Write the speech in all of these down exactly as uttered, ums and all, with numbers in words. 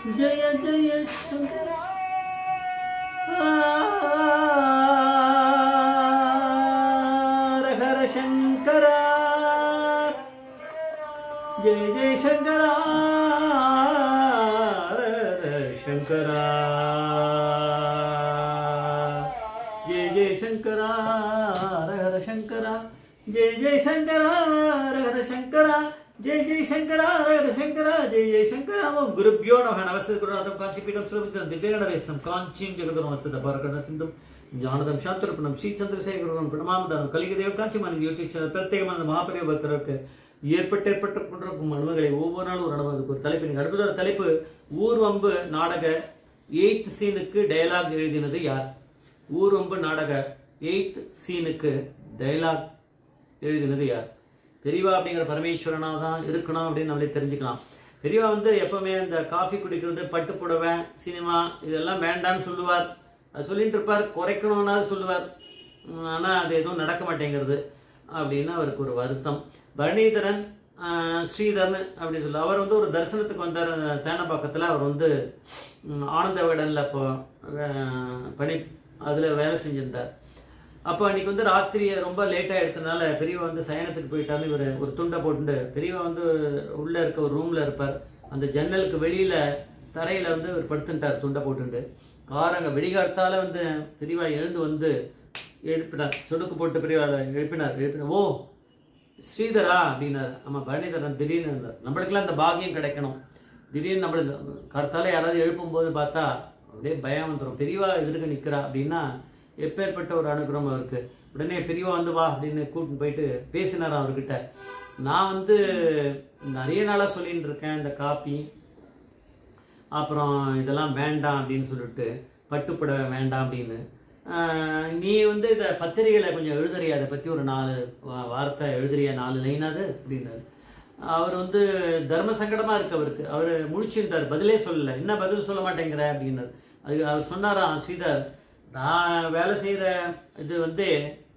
जय जय शंकर हर हर शंकर जय जय शंकर हर हर शंकर जय जय शंकर हर हर शंकर जय जय शंकर हर हर शंकर जय जय शंकर हर शंकर जय जय शंकर ओम गुरुभ्यो नमः नमस्ते गुरुनाथम कांचीपीठम श्रीमती दिव्यगणवेशम कांचीं जगद्गुरु नमस्ते दपारकर्ण सिंधु ஞானதம் சாந்தரூபணம் ஸ்ரீ சந்திரசேகரன் பிரணாமதானம் கலிகதேவ காஞ்சிமணி யூடியூப் சேனல் பிரத்யேகமான மகாபரிய பக்தருக்கு ஏற்பட்டு ஏற்பட்டு கொண்டிருக்கும் அனுபவங்களை ஒவ்வொரு நாளும் ஒரு அனுபவம் ஒரு தலைப்பு அடுத்த தலைப்பு ஊர்வம்பு நாடக எய்த் சீனுக்கு டயலாக் எழுதினது யார்? ஊர்வம்பு நாடக எய்த் சீனுக்கு டயலாக் எழுதினது யார்? பெரியவா அப்படிங்கிற பரமேஸ்வரனா தான் இருக்கணும் அப்படின்னு நம்மளே தெரிஞ்சுக்கலாம். பெரியவா வந்து எப்பவுமே இந்த காஃபி குடிக்கிறது, பட்டு புடவை, சினிமா இதெல்லாம் வேண்டான்னு சொல்லுவார். அது சொல்லிட்டு இருப்பார், குறைக்கணும்னாலும் சொல்லுவார். ஆனால் அது எதுவும் நடக்க மாட்டேங்கிறது அப்படின்னு அவருக்கு ஒரு வருத்தம். பரணிதரன் ஸ்ரீதரன் அப்படின்னு சொல்லி அவர் வந்து ஒரு தரிசனத்துக்கு வந்தார் தேனப்பாக்கத்தில். அவர் வந்து ஆனந்த விகடனில் இப்போ பணி அதில் வேலை செஞ்சிருந்தார். அப்போ அன்றைக்கி வந்து ராத்திரி ரொம்ப லேட்டாக எடுத்ததுனால பெரியவா வந்து சயனத்துக்கு போயிட்டாருன்னு இவர் ஒரு துண்டை போட்டுட்டு பெரியவா வந்து உள்ளே இருக்க ஒரு ரூமில் இருப்பார். அந்த ஜன்னலுக்கு வெளியில் தரையில் வந்து அவர் படுத்துட்டார் துண்டை போட்டுட்டு. காரங்க வெடிகாலத்தால் வந்து பெரியவா எழுந்து வந்து எழுப்பினார். சொடுக்கு போட்டு பெரியவா எழுப்பினார் எழுப்பினார் ஓ ஸ்ரீதரா அப்படின்னார். ஆமாம் பரணிதரன் திடீர்னு இருந்தார். நம்மளுக்கெல்லாம் அந்த பாக்கியம் கிடைக்கணும். திடீர்னு நம்மளுக்கு கருத்தால யாராவது எழுப்பும்போது பார்த்தா அப்படியே பயம் வந்துடும். பெரியவா எதிர்க்க நிற்கிறா அப்படின்னா எப்பேற்பட்ட ஒரு அனுகிரகம் அவருக்கு. உடனே பெரியவா வந்து வா அப்படின்னு கூட்டின்னு போயிட்டு பேசினார் அவர்கிட்ட. நான் வந்து நிறைய நாளாக சொல்லின்னு இருக்கேன், இந்த காப்பி அப்புறம் இதெல்லாம் வேண்டாம் அப்படின்னு சொல்லிட்டு, பட்டுப்புடவை வேண்டாம் அப்படின்னு. நீ வந்து இதை பத்திரிகைகளை கொஞ்சம் எழுதுறியா, அதை பற்றி ஒரு நாலு வார்த்தை எழுதுறியா, நாலு லைனாது அப்படின்னாரு. அவர் வந்து தர்ம சங்கடமாக இருக்கு அவருக்கு. அவர் முழிச்சிருந்தார், பதிலே சொல்லலை. என்ன பதில் சொல்ல மாட்டேங்கிற அப்படின்னாரு. அது அவர் சொன்னாராம், ஸ்ரீதர் நான் வேலை செய்கிற இது வந்து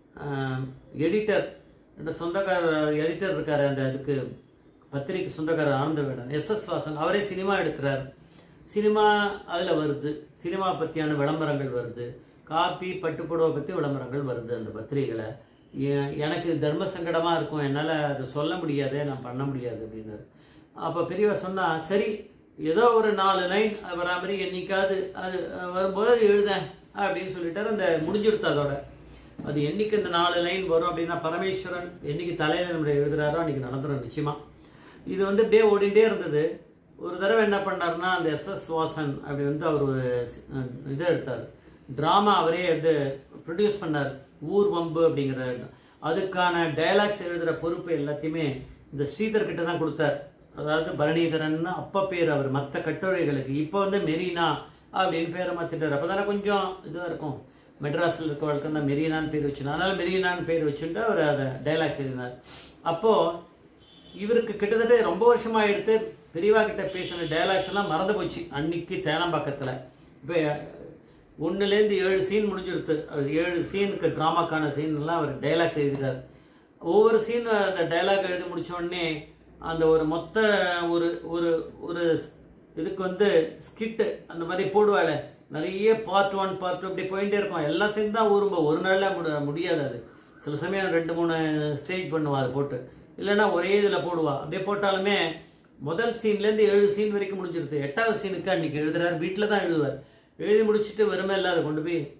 எடிட்டர், என்னோட சொந்தக்காரர் எடிட்டர் இருக்கார், அந்த இதுக்கு பத்திரிக்கை சொந்தக்காரர் ஆனந்த விகடன் எஸ் எஸ் வாசன். அவரே சினிமா எடுக்கிறார். சினிமா அதில் வருது, சினிமா பற்றியான விளம்பரங்கள் வருது, காப்பி பட்டுப்புடவை பற்றி விளம்பரங்கள் வருது அந்த பத்திரிகைகளை. எனக்கு தர்ம சங்கடமாக இருக்கும், என்னால் அதை சொல்ல முடியாது, நான் பண்ண முடியாது அப்படின்னாரு. அப்போ பெரியவா சொன்னால் சரி ஏதோ ஒரு நாலு லைன் வரா மாதிரி என்னைக்காவது அது வரும்போது அது எழுதேன் அப்படின்னு சொல்லிட்டாரு. அந்த முடிஞ்சிருத்து அதோட. அது என்னைக்கு இந்த நாலு லைன் வரும் அப்படின்னா பரமேஸ்வரன் என்னைக்கு தலையில் நம்மளை எழுதுறாரோ அன்றைக்கி நடந்துடும் நிச்சயமாக. இது வந்து அப்படியே ஓடிட்டே இருந்தது. ஒரு தடவை என்ன பண்ணார்னா அந்த எஸ் எஸ் வாசன் அப்படி வந்து அவர் ஒரு இதை எடுத்தார், ட்ராமா அவரே வந்து ப்ரொடியூஸ் பண்ணார், ஊர்வம்பு அப்படிங்கிற. அதுக்கான டயலாக்ஸ் எழுதுகிற பொறுப்பு எல்லாத்தையுமே இந்த ஸ்ரீதர் கிட்ட தான் கொடுத்தார். அதாவது பரணிதரன் அப்போ பேர் அவர் மற்ற கட்டுரைகளுக்கு. இப்போ வந்து மெரினா அப்படின்னு பேரை மாற்றிட்டார். அப்போ தானே கொஞ்சம் இதுவாக இருக்கும். மெட்ராஸில் இருக்கவளுக்கு தான் மெரினான்னு பேர் வச்சுனா, அதனால் மெரினான்னு பேர் வச்சுட்டு அவர் அதை டைலாக்ஸ் எழுதினார். அப்போது இவருக்கு கிட்டத்தட்ட ரொம்ப வருஷமாக எடுத்து பெரியவா கிட்ட பேசின டைலாக்ஸ் எல்லாம் மறந்து போச்சு அன்னைக்கு தேனம்பாக்கத்தில். இப்போ ஒன்றுலேருந்து ஏழு சீன் முடிஞ்சிருத்து. ஏழு சீனுக்கு ட்ராமாக்கான சீன்லாம் அவர் டைலாக்ஸ் எழுதுகிறார். ஒவ்வொரு சீன் அந்த டைலாக் எழுதி முடித்தோடனே அந்த ஒரு மொத்த ஒரு ஒரு ஒரு இதுக்கு வந்து ஸ்கிட்டு அந்த மாதிரி போடுவாள். நிறைய பார்ட் ஒன் பார்ட் டூ அப்படி போயிட்டே இருக்கும். எல்லாம் சேர்ந்து தான் ஊரும்ப ஒரு நாளில் முடி முடியாது அது. சில சமயம் ரெண்டு மூணு ஸ்டேஜ் பண்ணுவா அது போட்டு, இல்லைன்னா ஒரே இதில் போடுவா. அப்படியே போட்டாலுமே முதல் சீன்லேருந்து ஏழு சீன் வரைக்கும் முடிஞ்சிருது. எட்டாவது சீனுக்கு அன்றைக்கி எழுதுறாரு, வீட்டில் தான் எழுதுவார். எழுதி முடிச்சுட்டு வெறுமே இல்லை அதை கொண்டு போய்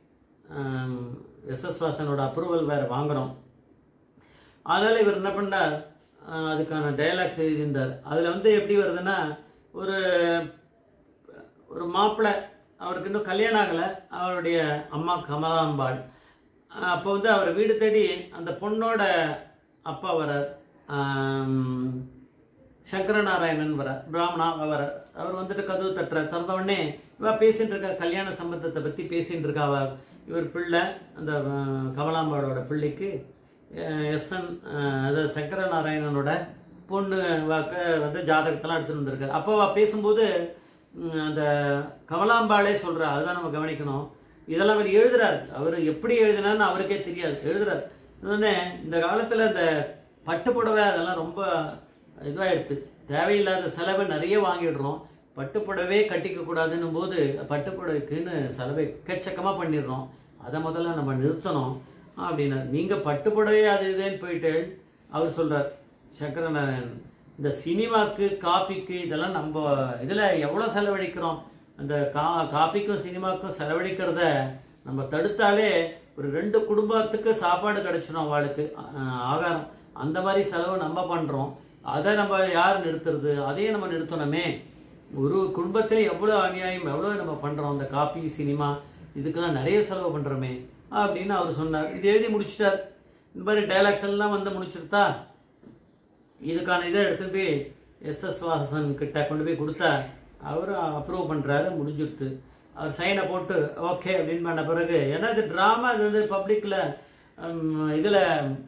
எஸ் எஸ் வாசனோட அப்ரூவல் வேறு வாங்குகிறோம். அதனால் இவர் என்ன பண்ணார், அதுக்கான டைலாக்ஸ் எழுதியிருந்தார். அதில் வந்து எப்படி வருதுன்னா ஒரு ஒரு மாப்பிள்ளை, அவருக்கு இன்னும் கல்யாணம் ஆகலை, அவருடைய அம்மா கமலாம்பாள். அப்போ வந்து அவர் வீடு தேடி அந்த பொண்ணோட அப்பா வரார், சங்கரநாராயணன் வரார், பிராமணா வரார். அவர் வந்துட்டு கதவு தட்டுறார். திறந்த உடனே இவ பேசிகிட்டு இருக்கா, கல்யாண சம்பந்தத்தை பற்றி பேசிகிட்டு இருக்கா. அவர் இவர் பிள்ளை அந்த கமலாம்பாளோட பிள்ளைக்கு எஸ் என் அதாவது சங்கரநாராயணனோட பொண்ணு வாக்க வந்து ஜாதகத்தெல்லாம் எடுத்துகிட்டு வந்திருக்காரு. அப்போ பேசும்போது அந்த கமலாம்பாளே சொல்கிறா, அதுதான் நம்ம கவனிக்கணும். இதெல்லாம் அவர் எழுதுறாரு. அவர் எப்படி எழுதினான்னு அவருக்கே தெரியாது, எழுதுறாரு. இன்னொன்று இந்த காலத்தில் இந்த பட்டு புடவை அதெல்லாம் ரொம்ப இதுவாகிடுது. தேவையில்லாத செலவை நிறைய வாங்கிடுறோம். பட்டுப்புடவே கட்டிக்க கூடாதுன்னும் போது பட்டுப்புடவைக்குன்னு செலவை எக்கச்சக்கமாக பண்ணிடுறோம், அதை முதல்ல நம்ம நிறுத்தணும் அப்படின்னா. நீங்கள் பட்டுப்புடவே அது இதுன்னு போயிட்டு அவர் சொல்கிறார் சங்கரநாராயணன், இந்த சினிமாவுக்கு காப்பிக்கு இதெல்லாம் நம்ம இதில் எவ்வளோ செலவழிக்கிறோம், அந்த கா காப்பிக்கும் சினிமாவுக்கும் செலவழிக்கிறத நம்ம தடுத்தாலே ஒரு ரெண்டு குடும்பத்துக்கு சாப்பாடு கிடைச்சிடும், அவளுக்கு ஆகாரம். அந்த மாதிரி செலவு நம்ம பண்ணுறோம், அதை நம்ம யார் நிறுத்துறது? அதையே நம்ம நிறுத்தணுமே. ஒரு குடும்பத்தில் எவ்வளோ அநியாயம், எவ்வளோ நம்ம பண்ணுறோம், அந்த காப்பி சினிமா இதுக்கெல்லாம் நிறைய செலவு பண்ணுறோமே அப்படின்னு அவர் சொன்னார். இது எழுதி முடிச்சிட்டார். இந்த மாதிரி டைலாக்ஸ் எல்லாம் வந்து முடிச்சுட்டா இதுக்கான இதை எடுத்துகிட்டு போய் எஸ் எஸ் வாசன் கிட்ட கொண்டு போய் கொடுத்தா அவர் அப்ரூவ் பண்ணுறாரு. முடிஞ்சுட்டு அவர் சைனை போட்டு ஓகே அப்படின்னு பண்ண பிறகு, ஏன்னா இது ட்ராமா, இது வந்து பப்ளிக்கில் இதில்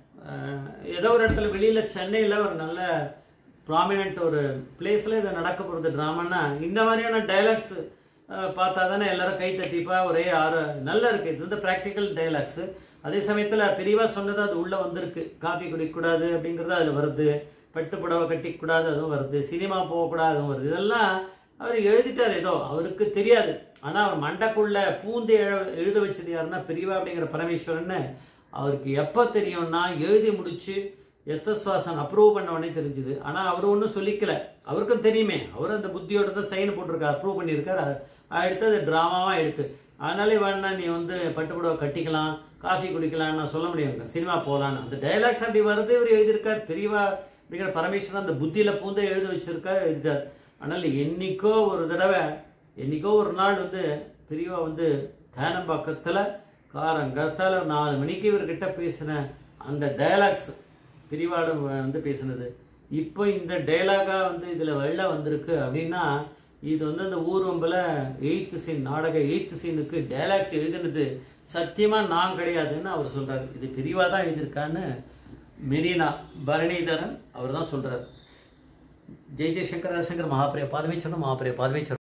ஏதோ ஒரு இடத்துல வெளியில் சென்னையில் ஒரு நல்ல ப்ராமினென்ட் ஒரு பிளேஸில் இதை நடக்க போகிறது ட்ராமான்னா இந்த மாதிரியான டைலாக்ஸ் பார்த்தா தானே எல்லாரும் கை தட்டிப்பா ஒரே ஆறு நல்லா இருக்குது. இது வந்து ப்ராக்டிக்கல் டைலாக்ஸு. அதே சமயத்தில் பெரியவா சொன்னது அது உள்ளே வந்திருக்கு. காப்பி குடிக்கக்கூடாது அப்படிங்கிறது அதில் வருது, பட்டு புடவை கட்டிக்கூடாது அதுவும் வருது, சினிமா போகக்கூடாது அதுவும் வருது. இதெல்லாம் அவர் எழுதிட்டார், ஏதோ அவருக்கு தெரியாது. ஆனால் அவர் மண்டக்குள்ள பூந்து எழு எழுத வச்சது யாருன்னா பெரியவா அப்படிங்கிற பரமேஸ்வரன்னு அவருக்கு எப்போ தெரியும்னா எழுதி முடிச்சு எஸ் எஸ் வாசன் அப்ரூவ் பண்ண உடனே தெரிஞ்சுது. ஆனால் அவர் ஒன்றும் சொல்லிக்கல, அவருக்கும் தெரியுமே, அவர் அந்த புத்தியோட தான் சைன் போட்டிருக்கார், அப்ரூவ் பண்ணியிருக்கார். எடுத்து அது ட்ராமாவாக எடுத்து அதனாலே வேணா நீ வந்து பட்டுப்புடவை கட்டிக்கலாம், காஃபி குடிக்கலான்னு நான் சொல்ல முடியும், சினிமா போகலான்னு. அந்த டைலாக்ஸ் அப்படி வருது, இவர் எழுதியிருக்கார். பெரியவா அப்படிங்கிற பரமேஸ்வரன் அந்த புத்தியில் பூந்து எழுதி வச்சிருக்கார், எழுதிட்டார். ஆனால் என்னைக்கோ ஒரு தடவை, என்னைக்கோ ஒரு நாள் வந்து பெரியவா வந்து தேனம்பாக்கத்தில் காரங்கத்தால் நாலு மணிக்கு இவர்கிட்ட பேசின அந்த டைலாக்ஸ் பெரியவாட வந்து பேசினது இப்போ இந்த டைலாகாக வந்து இதில் வெளில வந்திருக்கு அப்படின்னா இது வந்து அந்த ஊர்வம்பில் எயித்து சீன் நாடக எயித்து சீனுக்கு டைலாக்ஸ் எழுதினது சத்தியமாக நான் கிடையாதுன்னு அவர் சொல்கிறார். இது பெரியவா தான் எழுதியிருக்கான்னு மெரினா பரணிதரன் அவர் தான் சொல்கிறார். ஜெய் ஜெய்சங்கர் ஹரசங்கர் மகாபிரிய பாதமேச்சரம் மகாபிரிய பாதமேச்சரம்.